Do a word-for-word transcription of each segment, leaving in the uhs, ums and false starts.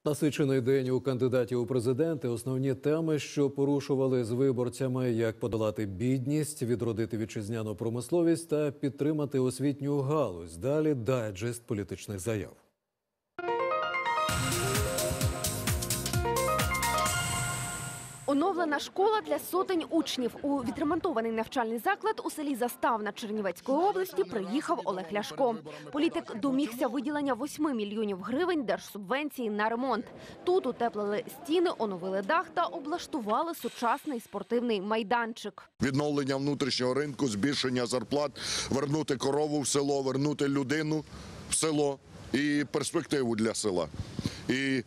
Насичений день у кандидатів у президенти. Основні теми, що порушували з виборцями: як подолати бідність, відродити вітчизняну промисловість та підтримати освітню галузь. Далі дайджест політичних заяв. Оновлена школа для сотень учнів. У відремонтований навчальний заклад у селі Заставна Чернівецької області приїхав Олег Ляшко. Політик домігся виділення восьми мільйонів гривень держсубвенції на ремонт. Тут утеплили стіни, оновили дах та облаштували сучасний спортивний майданчик. Відновлення внутрішнього ринку, збільшення зарплат, вернути корову в село, вернути людину в село і перспективу для села. І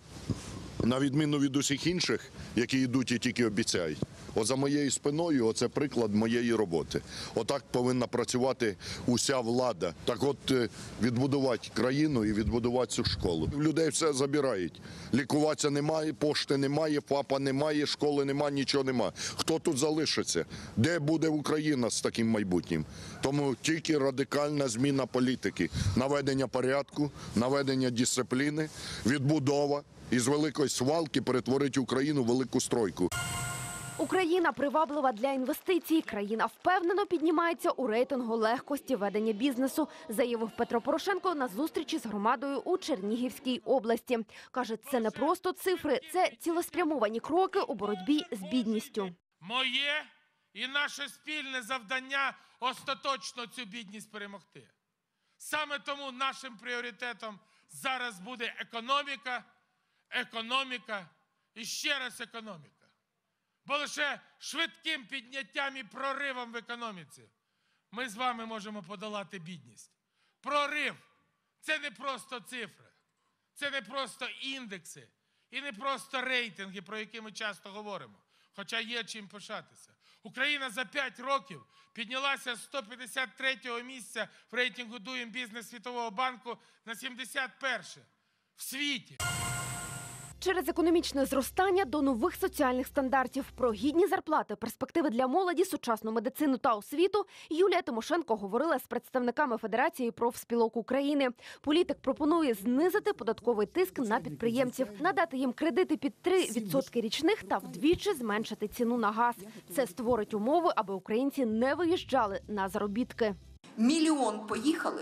на відміну від усіх інших, які йдуть і тільки обіцяють. От за моєю спиною, оце приклад моєї роботи. Отак повинна працювати уся влада. Так от відбудувати країну і відбудувати цю школу. Людей все забирають. Лікуватися немає, пошти немає, ФАПа немає, школи немає, нічого немає. Хто тут залишиться? Де буде Україна з таким майбутнім? Тому тільки радикальна зміна політики, наведення порядку, наведення дисципліни, відбудова. Із великої свалки перетворить Україну в велику стройку. Україна приваблива для інвестицій. Країна впевнено піднімається у рейтингу легкості ведення бізнесу, заявив Петро Порошенко на зустрічі з громадою у Чернігівській області. Каже, це не просто цифри, це цілеспрямовані кроки у боротьбі з бідністю. Моє і наше спільне завдання – остаточно цю бідність перемогти. Саме тому нашим пріоритетом зараз буде економіка, економіка і ще раз економіка. Бо лише швидким підняттям і проривом в економіці ми з вами можемо подолати бідність. Прорив – це не просто цифри, це не просто індекси і не просто рейтинги, про які ми часто говоримо, хоча є чим пишатися. Україна за п'ять років піднялася з сто п'ятдесят третього місця в рейтингу Doing Business Світового банку на сімдесят перше в світі. Через економічне зростання до нових соціальних стандартів, про гідні зарплати, перспективи для молоді, сучасну медицину та освіту Юлія Тимошенко говорила з представниками Федерації профспілок України. Політик пропонує знизити податковий тиск на підприємців, надати їм кредити під три відсотки річних та вдвічі зменшити ціну на газ. Це створить умови, аби українці не виїжджали на заробітки. Мільйон поїхали.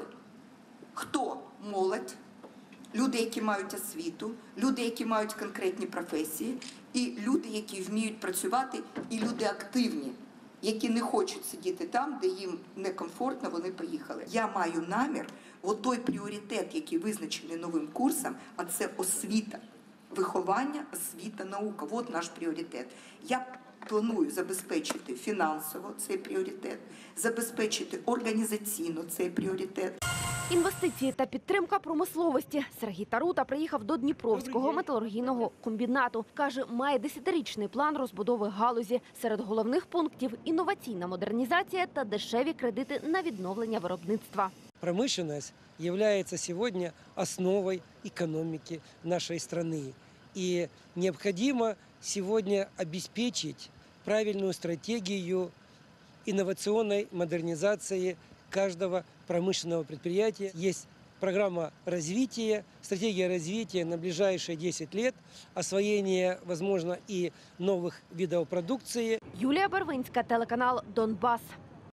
Хто? Молодь. Люди, які мають освіту, люди, які мають конкретні професії, і люди, які вміють працювати, і люди активні, які не хочуть сидіти там, де їм некомфортно, вони поїхали. Я маю намір, от той пріоритет, який визначений новим курсом, а це освіта, виховання, освіта, наука. От наш пріоритет. Я планую забезпечити фінансово цей пріоритет, забезпечити організаційно цей пріоритет. Інвестиції та підтримка промисловості. Сергій Тарута приїхав до Дніпровського металургійного комбінату. Каже, має десятирічний план розбудови галузі. Серед головних пунктів – інноваційна модернізація та дешеві кредити на відновлення виробництва. Промышленность является сегодня основой экономики нашей страны. И необходимо сегодня обеспечить правильную стратегию инновационной модернизации каждого промышленного предприятия. Есть программа развития, стратегия развития на ближайшие десять лет, освоение, возможно, и новых видов продукции. Юлія Барвинська, телеканал «Донбас».